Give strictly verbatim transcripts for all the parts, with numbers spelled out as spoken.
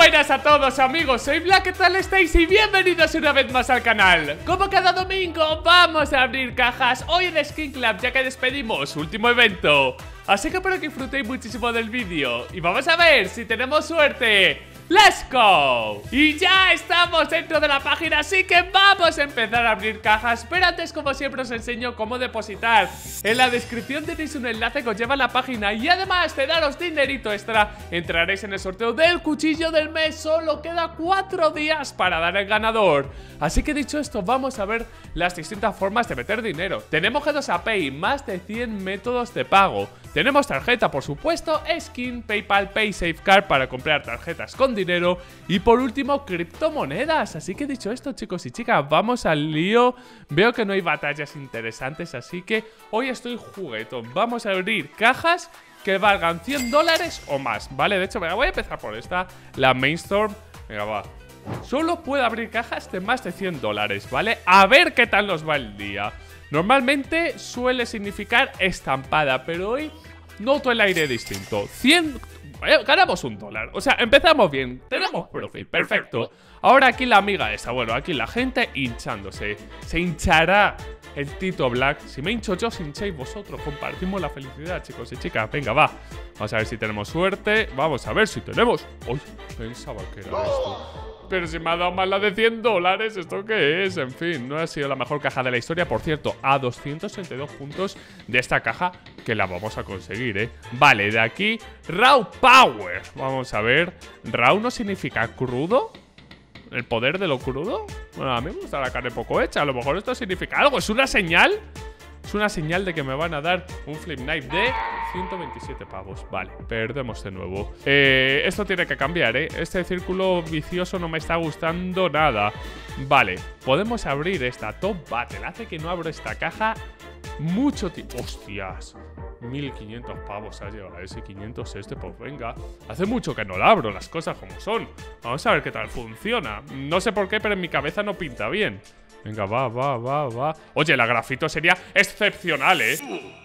buenas a todos amigos, soy Black, ¿qué tal estáis? Y bienvenidos una vez más al canal. Como cada domingo vamos a abrir cajas hoy en Skin Club, ya que despedimos último evento. Así que espero que disfrutéis muchísimo del vídeo y vamos a ver si tenemos suerte. ¡Let's go! Y ya estamos dentro de la página, así que vamos a empezar a abrir cajas. Pero antes, como siempre, os enseño cómo depositar. En la descripción tenéis un enlace que os lleva a la página. Y además de daros dinerito extra, entraréis en el sorteo del cuchillo del mes. Solo queda cuatro días para dar el ganador. Así que dicho esto, vamos a ver las distintas formas de meter dinero. Tenemos G dos A Pay, más de cien métodos de pago. Tenemos tarjeta, por supuesto, Skin, PayPal, Pay, Safecard para comprar tarjetas con dinero. Y por último, criptomonedas. Así que dicho esto, chicos y chicas, vamos al lío. Veo que no hay batallas interesantes, así que hoy estoy juguetón. Vamos a abrir cajas que valgan cien dólares o más, ¿vale? De hecho, venga, voy a empezar por esta, la Mainstorm. Venga, va. Solo puedo abrir cajas de más de cien dólares, ¿vale? A ver qué tal nos va el día. Normalmente suele significar estampada, pero hoy noto el aire distinto. cien... Eh, ganamos un dólar. O sea, empezamos bien. Tenemos profit, perfecto. Ahora aquí la amiga esa, bueno, aquí la gente hinchándose. Se hinchará el Tito Black. Si me hincho yo, os hincháis vosotros. Compartimos la felicidad, chicos y chicas. Venga, va. Vamos a ver si tenemos suerte. Vamos a ver si tenemos... Uy, pensaba que era esto. Pero si me ha dado más la de cien dólares, ¿esto qué es? En fin, no ha sido la mejor caja de la historia. Por cierto, a doscientos treinta y dos puntos de esta caja que la vamos a conseguir, ¿eh? Vale, de aquí, Raw Power. Vamos a ver. Raw no significa crudo. ¿El poder de lo crudo? Bueno, a mí me gusta la carne poco hecha. A lo mejor esto significa algo. ¿Es una señal? Es una señal de que me van a dar un flip knife de ciento veintisiete pavos. Vale, perdemos de nuevo. eh, Esto tiene que cambiar, ¿eh? Este círculo vicioso no me está gustando nada. Vale, podemos abrir esta Top Battle. Hace que no abro esta caja mucho tiempo. ¡Hostias! mil quinientos pavos ha llegado a ese quinientos este, pues venga. Hace mucho que no la abro, las cosas como son. Vamos a ver qué tal funciona. No sé por qué, pero en mi cabeza no pinta bien. Venga, va, va, va, va. Oye, la grafito sería excepcional, ¿eh?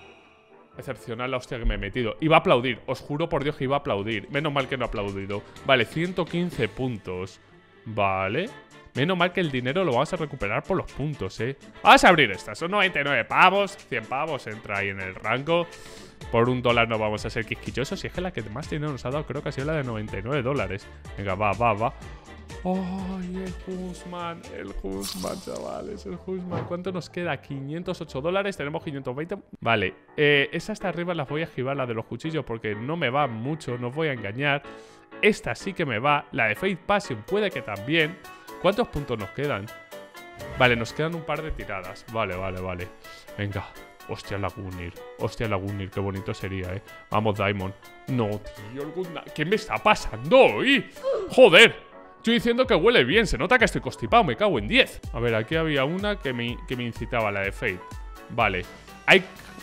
Excepcional la hostia que me he metido. Iba a aplaudir, os juro por Dios que iba a aplaudir. Menos mal que no ha aplaudido. Vale, ciento quince puntos. Vale. Menos mal que el dinero lo vamos a recuperar por los puntos, ¿eh? Vamos a abrir estas. Son noventa y nueve pavos. cien pavos entra ahí en el rango. Por un dólar no vamos a ser quisquillosos. Y es que la que más dinero nos ha dado creo que ha sido la de noventa y nueve dólares. Venga, va, va, va. ¡Ay, el Husman! El Husman, chavales, el Husman. ¿Cuánto nos queda? quinientos ocho dólares, tenemos quinientos veinte. Vale, eh, esa hasta arriba las voy a esquivar, la de los cuchillos, porque no me va mucho, no os voy a engañar. Esta sí que me va, la de Faith Passion puede que también. ¿Cuántos puntos nos quedan? Vale, nos quedan un par de tiradas. Vale, vale, vale. Venga. Hostia, Lagunir. Hostia, Lagunir, qué bonito sería, eh. Vamos, Diamond. No, tío, alguna... ¿Qué me está pasando hoy? ¡Joder! Estoy diciendo que huele bien, se nota que estoy constipado, me cago en diez. A ver, aquí había una que me, que me incitaba, la de Fate. Vale. Hay...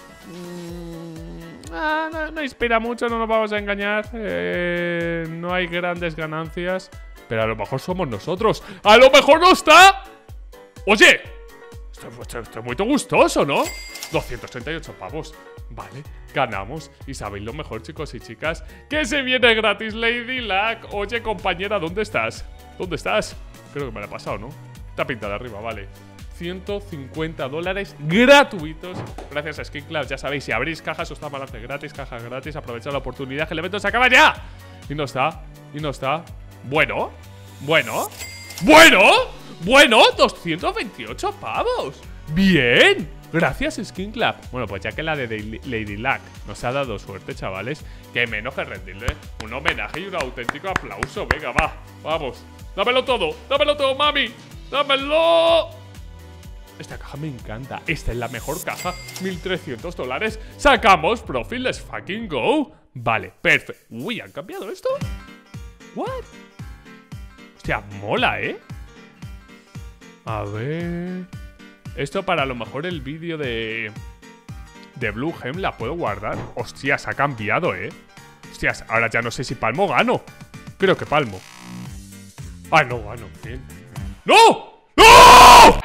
Mm, ah, no, no inspira mucho, no nos vamos a engañar. Eh, no hay grandes ganancias. Pero a lo mejor somos nosotros. ¡A lo mejor no está! ¡Oye! Esto, esto, esto es muy gustoso, ¿no? doscientos treinta y ocho pavos. Vale, ganamos. Y sabéis lo mejor, chicos y chicas, que se viene gratis Lady Luck. Oye, compañera, ¿dónde estás? ¿Dónde estás? Creo que me la he pasado, ¿no? Está pintada arriba, vale. ciento cincuenta dólares gratuitos gracias a Skin Club. Ya sabéis, si abrís cajas os da balance gratis, cajas gratis. Aprovechad la oportunidad que el evento se acaba ya. Y no está, y no está. Bueno, bueno, bueno, bueno, doscientos veintiocho pavos. Bien. Gracias, Skin Club. Bueno, pues ya que la de Lady Luck nos ha dado suerte, chavales, que menos que rendirle un homenaje y un auténtico aplauso. Venga, va, vamos. Dámelo todo, dámelo todo, mami. Dámelo. Esta caja me encanta. Esta es la mejor caja. mil trescientos dólares. Sacamos profit, let's fucking go. Vale, perfecto. Uy, ¿han cambiado esto? What? Hostia, mola, ¿eh? A ver... Esto para a lo mejor el vídeo de... De Blue Gem la puedo guardar. Hostias, ha cambiado, ¿eh? Hostias, ahora ya no sé si palmo o gano. Creo que palmo. Ah, no gano, bien. ¡No! ¡No!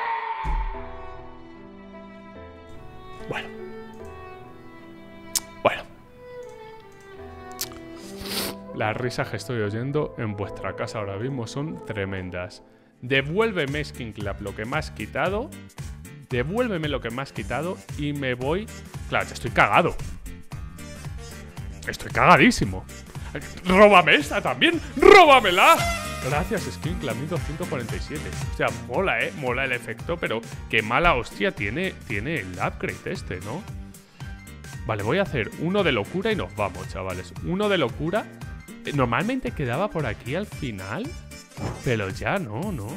Bueno. Bueno. Las risas que estoy oyendo en vuestra casa ahora mismo son tremendas. Devuélveme, Skin Club, lo que me has quitado. Devuélveme lo que me has quitado y me voy... Claro, ya estoy cagado. Estoy cagadísimo. ¡Róbame esta también! ¡Róbamela! Gracias, Skin Club mil doscientos cuarenta y siete. O sea, mola, eh. Mola el efecto, pero qué mala hostia tiene, tiene el upgrade este, ¿no? Vale, voy a hacer uno de locura y nos vamos, chavales. Uno de locura. Normalmente quedaba por aquí al final, pero ya no, ¿no?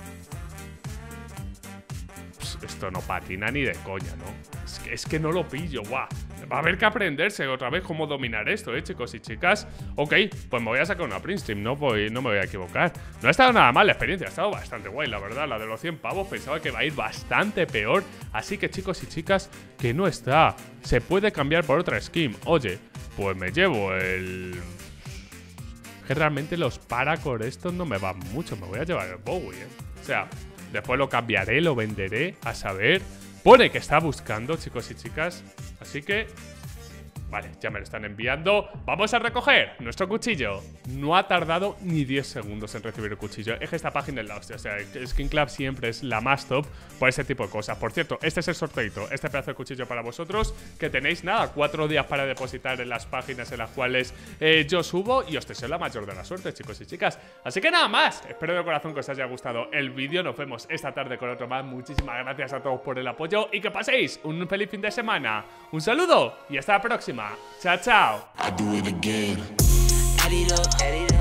Pues esto no patina ni de coña, ¿no? Es que, es que no lo pillo, guau. Va a haber que aprenderse otra vez cómo dominar esto, ¿eh, chicos y chicas? Ok, pues me voy a sacar una print stream, no, voy, no me voy a equivocar. No ha estado nada mal la experiencia, ha estado bastante guay, la verdad. La de los cien pavos pensaba que iba a ir bastante peor. Así que, chicos y chicas, que no está. Se puede cambiar por otra skin. Oye, pues me llevo el... que realmente los Paracore estos no me van mucho. Me voy a llevar el Bowie, ¿eh? O sea, después lo cambiaré, lo venderé, a saber... Pone que está buscando, chicos y chicas. Así que... Vale, ya me lo están enviando. Vamos a recoger nuestro cuchillo. No ha tardado ni diez segundos en recibir el cuchillo. Es que esta página es la hostia. O sea, Skin Club siempre es la más top por ese tipo de cosas. Por cierto, este es el sorteito. Este pedazo de cuchillo para vosotros. Que tenéis, nada, cuatro días para depositar en las páginas en las cuales eh, yo subo. Y os deseo la mayor de la suerte, chicos y chicas. Así que nada más. Espero de corazón que os haya gustado el vídeo. Nos vemos esta tarde con otro más. Muchísimas gracias a todos por el apoyo. Y que paséis un feliz fin de semana. Un saludo y hasta la próxima. Chao, chao.